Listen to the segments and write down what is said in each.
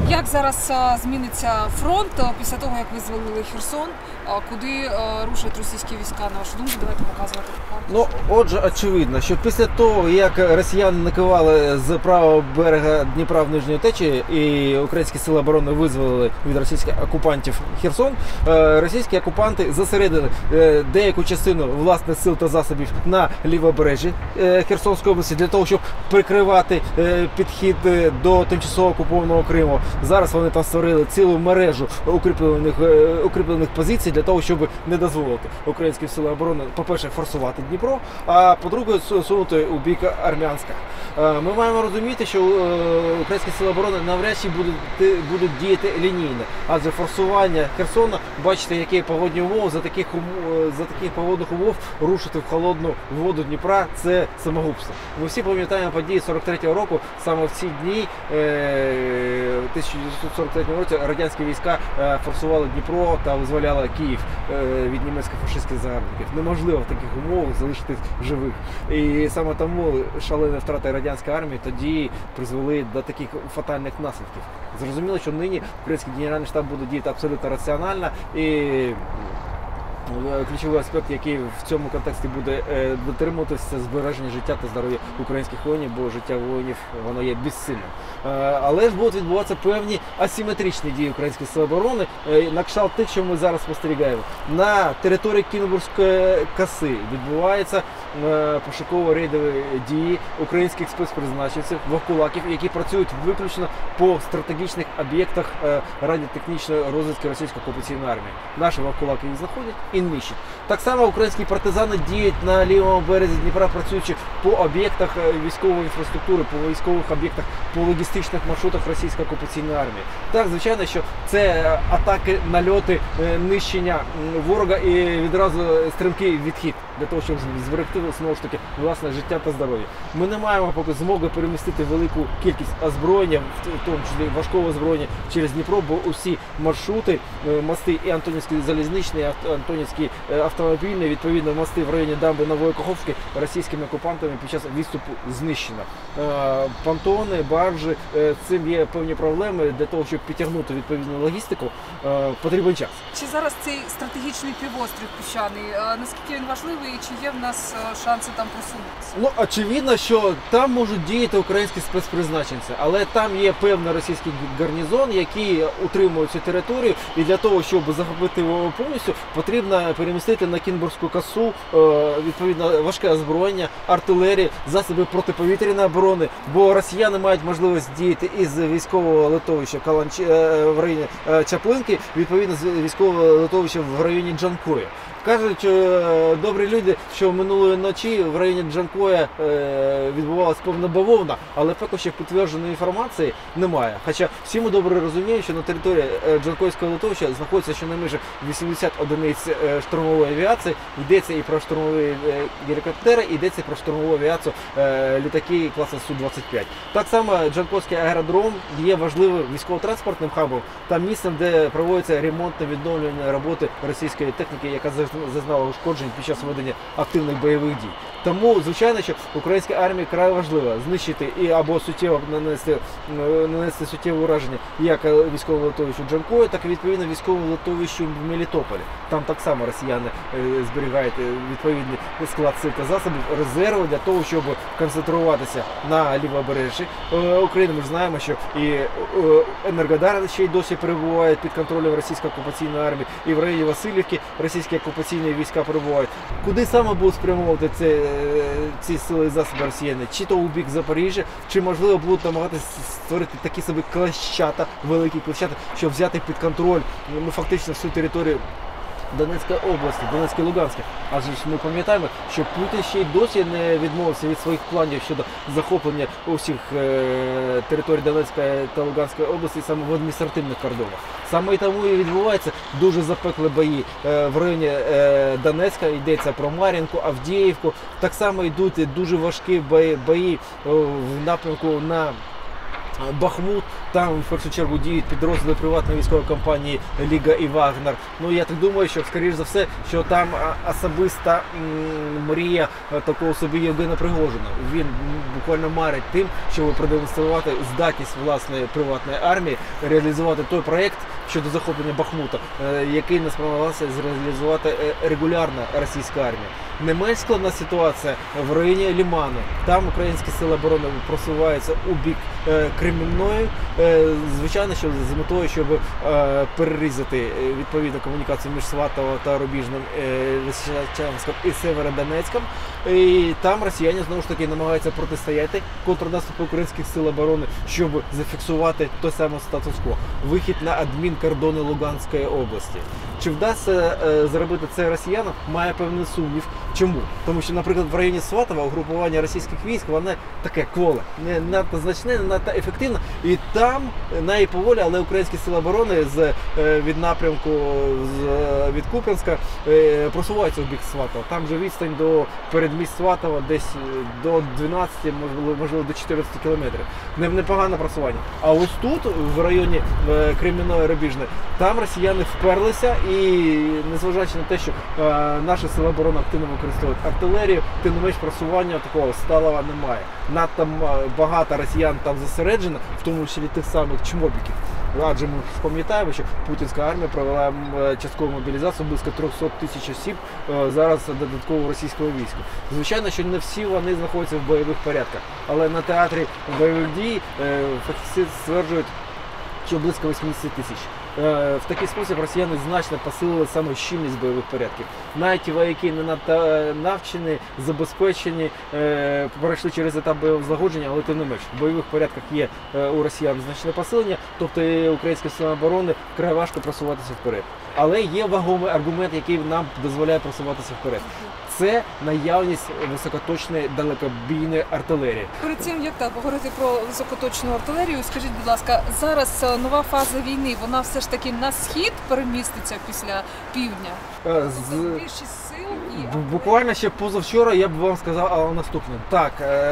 Як зараз зміниться фронт після того, як визволили Херсон? Куди рушать російські війська, на вашу думку? Давайте показувати карту. Ну, отже, очевидно, що після того, як росіяни накивали з правого берега Дніпра в нижню течію і українські сили оборони визволили від російських окупантів Херсон, російські окупанти зосередили деяку частину власних сил та засобів на лівобережжі Херсонської області для того, щоб прикривати підхід до тимчасово окупованого Криму. Зараз вони там створили цілу мережу укріплених позицій для того, щоб не дозволити українським силам оборони, по-перше, форсувати Дніпро, а по-друге, сунути у бік Армянська. Ми маємо розуміти, що українські сили оборони навряд чи будуть діяти лінійно, адже форсування Херсона, бачите, які погодні умови, за таких погодних умов рушити в холодну воду Дніпра – це самогубство. Ми всі пам'ятаємо події 43-го року, саме в ці дні, в 1943 році радянські війська форсували Дніпро та визволяли Київ від німецьких фашистських загарбників. Неможливо в таких умовах залишитись живих. І саме тому шалені втрати радянської армії тоді призвели до таких фатальних наслідків. Зрозуміло, що нині український генеральний штаб буде діяти абсолютно раціонально, і ключовий аспект, який в цьому контексті буде дотримуватися, це збереження життя та здоров'я українських воїнів, бо життя воїнів, воно є безцінним. Але ж будуть відбуватися певні асиметричні дії українських сил оборони, на кшталт тих, що ми зараз спостерігаємо. На території Кінбурзької коси відбуваються пошуково-рейдові дії українських спецпризначенців, вовкулаків, які працюють виключно по стратегічних об'єктах радіотехнічної розвідки російської окупаційної армії. Наші вовкулаки їх знаходять і нищать. Так само українські партизани діють на лівому березі Дніпра, працюючи по об'єктах військової інфраструктури, по військових об'єктах, по логістичних маршрутах російської окупаційної армії. Так, звичайно, що це атаки, нальоти, нищення ворога і відразу стрімкий відхід для того, щоб зберегти, знову ж таки, власне життя та здоров'я. Ми не маємо поки змоги перемістити велику кількість озброєння, в тому числі важкого озброєння, через Дніпро, бо усі маршрути, мости і Антонівський залізничний, Антонівський автомобільний, відповідно, мости в районі дамби Нової Каховської російськими окупантами під час відступу знищено. Понтони, баржі, з цим є певні проблеми. Для того, щоб підтягнути відповідну логістику, потрібен час. Чи зараз цей стратегічний півострів піщаний, наскільки він важливий і чи є в нас шанси там просунутися? Ну, очевидно, що там можуть діяти українські спецпризначенці, але там є певний російський гарнізон, який утримує цю територію, і для того, щоб захопити його повністю, потрібно перемістити на Кінбурзьку косу відповідно важке озброєння, артилерію, засоби протиповітряної оборони, бо росіяни мають можливість діяти із військового литовища в районі Чаплинки, відповідно з військового литовища в районі Джанкоя. Кажуть добрі люди, що минулої ночі в районі Джанкоя відбувалася повна бавовна, але поки що підтвердженої інформації немає. Хоча всі ми добре розуміємо, що на території Джанкойського литовища знаходиться щонайменше 80 одиниць штурмової авіації, йдеться і про штурмові гелікоптери, йдеться і про штурмову авіацію літаки класу Су-25. Так само Джанкойський аеродром є важливим військово-транспортним хабом та місцем, де проводяться ремонтно-відновлювальні роботи російської техніки, яка зазнала ушкоджень під час ведення активних бойових дій. Тому, звичайно, що українській армії край важливо знищити і або суттєво нанести суттєве ураження як військовому литовищу Джанкою, так і відповідно військовому литовищу в Мелітополі. Там так само росіяни зберігають відповідний склад сил та засобів, резерви для того, щоб концентруватися на лівобережжі України. Ми ж знаємо, що і Енергодар ще й досі перебуває під контролем російської окупаційної армії, і в районі Васильівки російські окупаційні війська перебувають. Куди саме будуть спрямовувати ці сили і засоби росіяни? Чи то у бік Запоріжжя, чи можливо будуть намагатися створити такі собі клещата, великі клещата, щоб взяти під контроль фактично всю територію Донецької області, Донецької, Луганської. Адже ми пам'ятаємо, що Путін ще й досі не відмовився від своїх планів щодо захоплення усіх територій Донецької та Луганської області саме в адміністративних кордонах. Саме і тому і відбуваються дуже запеклі бої в районі Донецька, йдеться про Мар'їнку, Авдіївку. Так само йдуть дуже важкі бої в напрямку на Бахмут, Там в першу чергу діють підрозділи приватної військової компанії Ліга і Вагнер. Ну я так думаю, що скоріш за все, що там особиста мрія такого собі Євгена Пригожина. Він буквально марить тим, щоб продемонструвати здатність власної приватної армії реалізувати той проєкт щодо захоплення Бахмута, який не спромоглася зреалізувати регулярна російська армія. Не менш складна ситуація в районі Ліману. Там українські сили оборони просуваються у бік Кремінної, звичайно, що з метою, щоб перерізати відповідну комунікацію між Сватово та Рубіжним, Лисичанськом і Северодонецьком. І там росіяни знову ж таки намагаються протистояти контрнаступу українських сил оборони, щоб зафіксувати той самий статус-кво. Вихід на адмінкордони Луганської області. Чи вдасться зробити це росіянам, має певний сумнів. Чому? Тому що, наприклад, в районі Сватова угрупування російських військ, воно таке кволе, не надто значне, не надто ефективне. І там, навіть поволі, але українські сили оборони від напрямку від Куп'янська просуваються в бік Сватова. Там вже відстань до передмість Сватова десь до 12, можливо до 14 кілометрів. Непогане просування. А ось тут, в районі Кремінної Рубіжної, там росіяни вперлися і, незважаючи на те, що наші сили оборони активно використовують артилерію, тим не менш просування такого сталого немає. Надто багато росіян там зосереджено, в тому числі тих самих чмобіків. Адже ми пам'ятаємо, що путінська армія провела часткову мобілізацію близько 300 тисяч осіб зараз додатково російського війська. Звичайно, що не всі вони знаходяться в бойових порядках, але на театрі бойових дій фахівці стверджують, що близько 80 тисяч. В такий спосіб росіяни значно посилили саме щільність бойових порядків. Навіть ті вояки не надто навчені, забезпечені, пройшли через етап бойового злагодження, але тим не менш, в бойових порядках є у росіян значне посилення, тобто українські сили оборони вкрай важко просуватися вперед. Але є вагомий аргумент, який нам дозволяє просуватися вперед. Це наявність високоточної далекобійної артилерії. Перед цим, як поговорити про високоточну артилерію, скажіть, будь ласка, зараз нова фаза війни, вона все ж таки на схід переміститься після півдня? Тобто більшість сил і... Буквально ще позавчора я б вам сказав наступне. Так,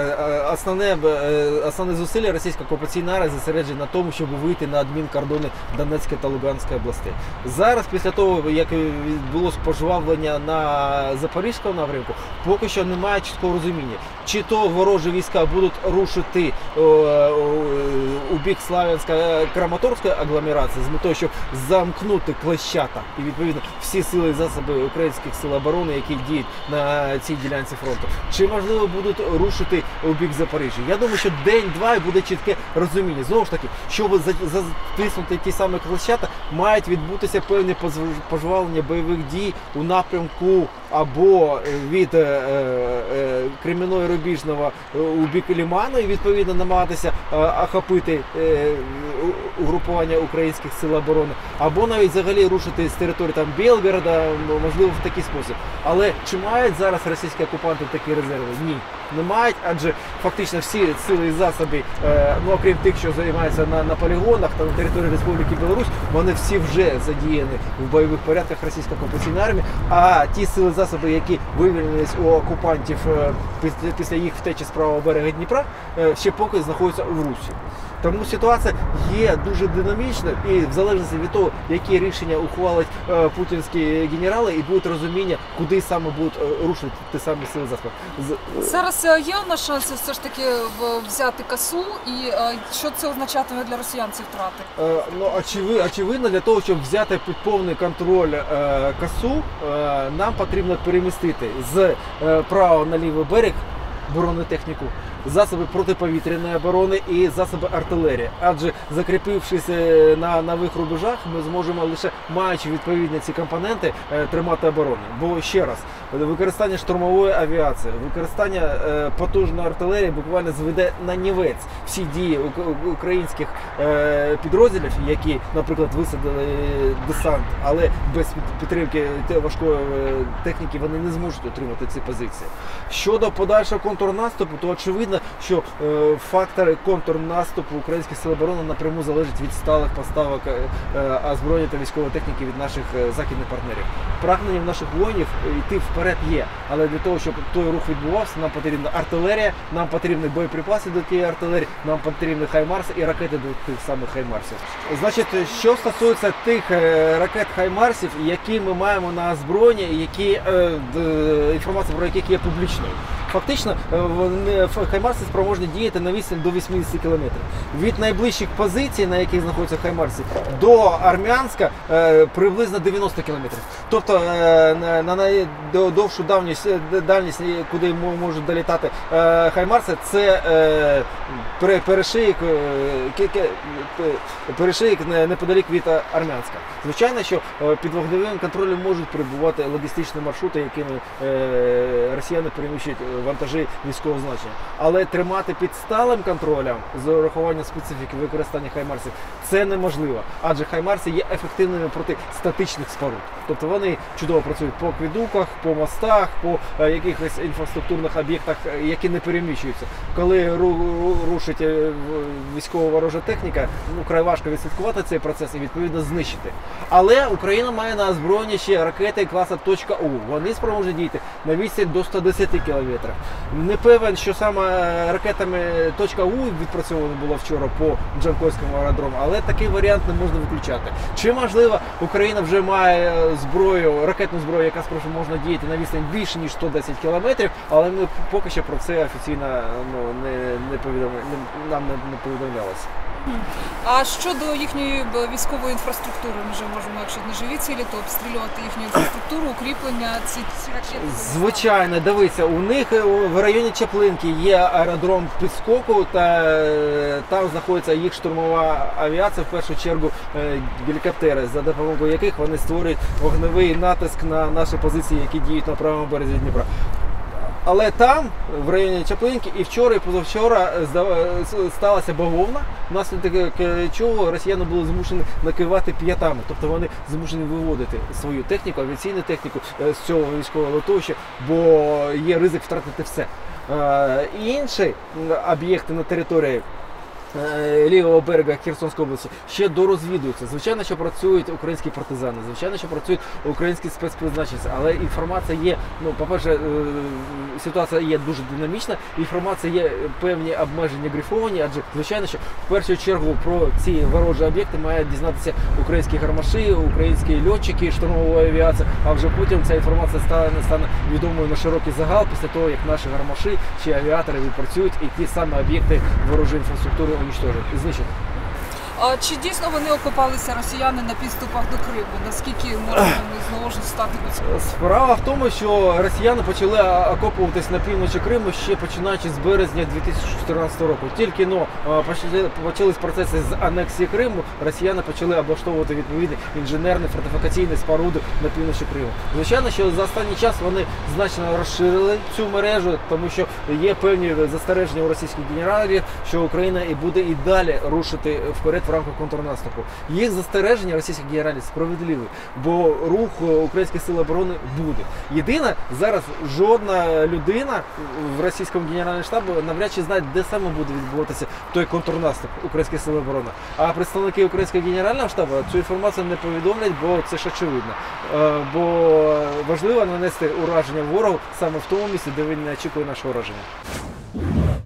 основне зусилля російська окупаційна армія зосереджена на тому, щоб вийти на адмінкордони Донецької та Луганської областей. Зараз, після того, як відбулося пожвавлення на Запорізькому напрямку, поки що немає чіткого розуміння, чи то ворожі війська будуть рушити у бік Славянсько-Краматорської агломерації з метою, щоб замкнути Клещата і, відповідно, всі сили і засоби українських сил оборони, які діють на цій ділянці фронту. Чи, можливо, будуть рушити у бік Запоріжжя? Я думаю, що день-два і буде чітке розуміння. Знову ж таки, щоб затиснути ті самі Клещата, мають відбутися певні пожвавлення бойових дій у напрямку або від Кремінної Рубіжного у бік Ліману і, відповідно, намагатися охопити угрупування українських сил оборони, або навіть взагалі рушити з території там Білгорода, можливо, в такий спосіб. Але чи мають зараз російські окупанти такі резерви? Ні, не мають, адже фактично всі сили і засоби, ну окрім тих, що займаються на полігонах та на території Республіки Білорусь, вони всі вже задіяні в бойових порядках російської окупаційної армії, а ті сили і засоби, які вивільнились у окупантів після їх втечі з правого берега Дніпра, ще поки знаходяться у Русі. Тому ситуація є дуже динамічною і в залежності від того, які рішення ухвалять путінські генерали, і буде розуміння, куди саме будуть рушити ті самі сили засоби. Зараз є у нас шанси все ж таки взяти Касу, і що це означатиме для росіян ці втрати? Ну, очевидно, для того, щоб взяти під повний контроль Касу, нам потрібно перемістити з правого на лівий берег бронетехніку, засоби протиповітряної оборони і засоби артилерії. Адже закріпившись на нових рубежах, ми зможемо лише, маючи відповідні ці компоненти, тримати оборону. Бо ще раз, використання штурмової авіації, використання потужної артилерії буквально зведе на нівець всі дії українських підрозділів, які, наприклад, висадили десант, але без підтримки важкої техніки вони не зможуть отримати ці позиції. Щодо подальшого контрнаступу, то очевидно, очевидно, що фактор контрнаступу українських сил оборони напряму залежить від сталих поставок озброєння та військової техніки від наших західних партнерів. Прагнення в наших воїнів йти вперед є, але для того, щоб той рух відбувався, нам потрібна артилерія, нам потрібні боєприпаси до тієї артилерії, нам потрібні хаймарси і ракети до тих самих хаймарсів. Значить, що стосується тих ракет хаймарсів, які ми маємо на озброєнні, інформація про яких є публічною. Фактично, хаймарси спроможні діяти на відстань до 80 км. Від найближчих позицій, на яких знаходяться хаймарси, до Армянська приблизно 90 км. Тобто на найдовшу дальність, куди можуть долітати хаймарси, це перешийок неподалік від Армянська. Звичайно, що під вогневим контролем можуть перебувати логістичні маршрути, якими росіяни переміщують вантажі військового значення. Але тримати під сталим контролем з урахуванням специфіки використання хаймарсів це неможливо. Адже хаймарси є ефективними проти статичних споруд. Тобто вони чудово працюють по акведуках, по мостах, по якихось інфраструктурних об'єктах, які не переміщуються. Коли рушить військова ворожа техніка, вкрай важко відслідкувати цей процес і відповідно знищити. Але Україна має на озброєнні ще ракети класу .У. Вони спроможні діяти на відстань до 110 км. Не певен, що саме ракетами .У відпрацьовано було вчора по Джанкойському аеродрому, але такий варіант не можна виключати. Чи можливо Україна вже має ракетну зброю, яка спроможна діяти на відстань більше ніж 110 км, але ми поки що про це офіційно нам не повідомлялося. А щодо їхньої військової інфраструктури, ми вже можемо, якщо не живі цілі, то обстрілювати їхню інфраструктуру, укріплення, ці ракети? Звичайно, дивіться, у них в районі Чаплинки є аеродром підскоку, та там знаходиться їх штурмова авіація, в першу чергу гелікоптери, за допомогою яких вони створюють вогневий натиск на наші позиції, які діють на правому березі Дніпра. Але там, в районі Чаплинки, і вчора, і позавчора сталася бавовна, внаслідок чого росіяни були змушені накивати п'ятами. Тобто вони змушені виводити свою техніку, авіаційну техніку з цього військового литовища, бо є ризик втратити все. Інші об'єкти на території лівого берега Херсонської області ще дорозвідуються. Звичайно, що працюють українські партизани, звичайно, що працюють українські спецпризначенці, але інформація є, по-перше, ситуація є дуже динамічна, інформація є певні обмеження грифовані, адже, звичайно, що в першу чергу про ці ворожі об'єкти мають дізнатися українські гармаші, українські льотчики, штурмової авіації, а вже потім ця інформація стане відомою на широкий загал після того, як наші гармаші чи авіатори відпрацюють і ті самі об'єкти ворожої інфраструктури уничтожить і знищить. А чи дійсно вони окопалися, росіяни, на підступах до Криму? Наскільки можна знову ж стати? Справа в тому, що росіяни почали окопуватись на півночі Криму ще починаючи з березня 2014 року. Тільки почались процеси з анексії Криму, росіяни почали облаштовувати відповідні інженерні фортифікаційні споруди на півночі Криму. Звичайно, що за останній час вони значно розширили цю мережу, тому що є певні застереження у російських генералів, що Україна і буде і далі рушити вперед в рамках контрнаступу. Їх застереження російських генералів справедливі, бо рух українських сил оборони буде. Єдине, зараз жодна людина в російському генеральному штабі навряд чи знає, де саме буде відбуватися той контрнаступ українських сил оборони. А представники українського генерального штабу цю інформацію не повідомлять, бо це ж очевидно. Бо важливо нанести ураження ворогу саме в тому місці, де він не очікує нашого ураження.